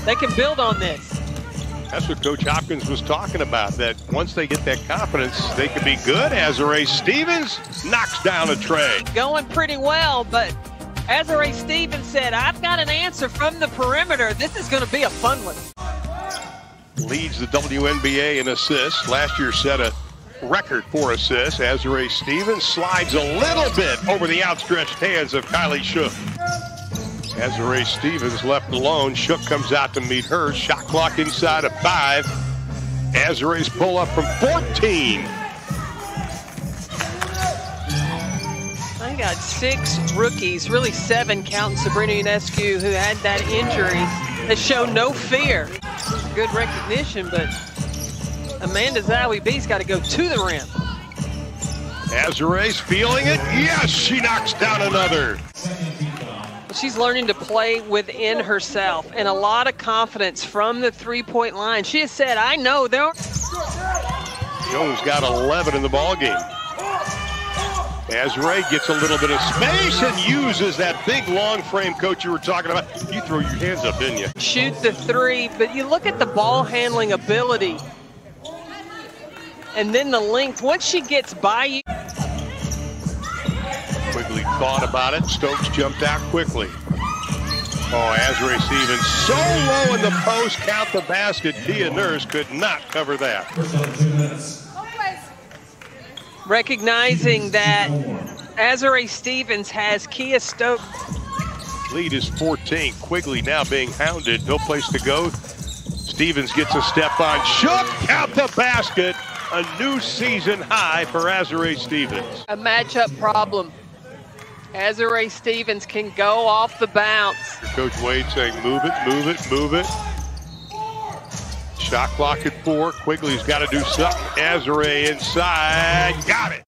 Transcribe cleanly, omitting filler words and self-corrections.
They can build on this. That's what Coach Hopkins was talking about, that once they get that confidence, they could be good. Azura Stevens knocks down a tray. Going pretty well, but Azura Stevens said, I've got an answer from the perimeter. This is going to be a fun one. Leads the WNBA in assists. Last year set a record for assists. Azura Stevens slides a little bit over the outstretched hands of Kylie Shook. Azura Stevens left alone. Shook comes out to meet her. Shot clock inside of 5. Azura's pull up from 14. I got 6 rookies, really 7 counting Sabrina Ionescu, who had that injury, that showed no fear. Good recognition, but Amanda Zahui-B's got to go to the rim. Azura's feeling it. Yes, she knocks down another. She's learning to play within herself and a lot of confidence from the three-point line. She has said, I know there. Jones got 11 in the ballgame. Azura gets a little bit of space and uses that big long frame, coach, you were talking about. You threw your hands up, didn't you? Shoot the 3, but you look at the ball handling ability and then the length. Once she gets by you. Quigley thought about it. Stokes jumped out quickly. Oh, Azura Stevens so low in the post, count the basket. Tia Nurse could not cover that. Recognizing that Azura Stevens has Kia Stokes. Lead is 14. Quigley now being hounded. No place to go. Stevens gets a step on. Shook, count the basket. A new season high for Azura Stevens. A matchup problem. Azura Stevens can go off the bounce. Coach Wade saying, move it, move it, move it. Shot clock at 4. Quigley's got to do something. Azura inside. Got it.